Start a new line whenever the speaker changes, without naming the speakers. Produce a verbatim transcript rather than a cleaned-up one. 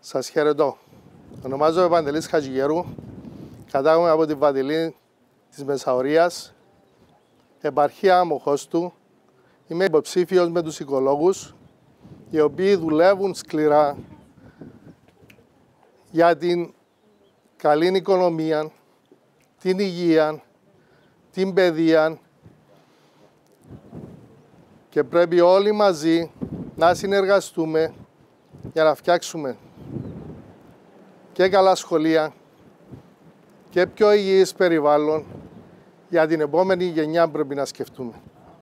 Σας χαιρετώ. Ονομάζομαι Παντελής Χατζηγερού. Κατάγομαι από την Βατιλή της Μεσαωρίας, επαρχία Αμοχώστου. Είμαι υποψήφιος με τους οικολόγους, οι οποίοι δουλεύουν σκληρά για την καλή οικονομία, την υγεία, την παιδεία και πρέπει όλοι μαζί να συνεργαστούμε για να φτιάξουμε και καλά σχολεία και πιο υγιές περιβάλλον για την επόμενη γενιά πρέπει να σκεφτούμε.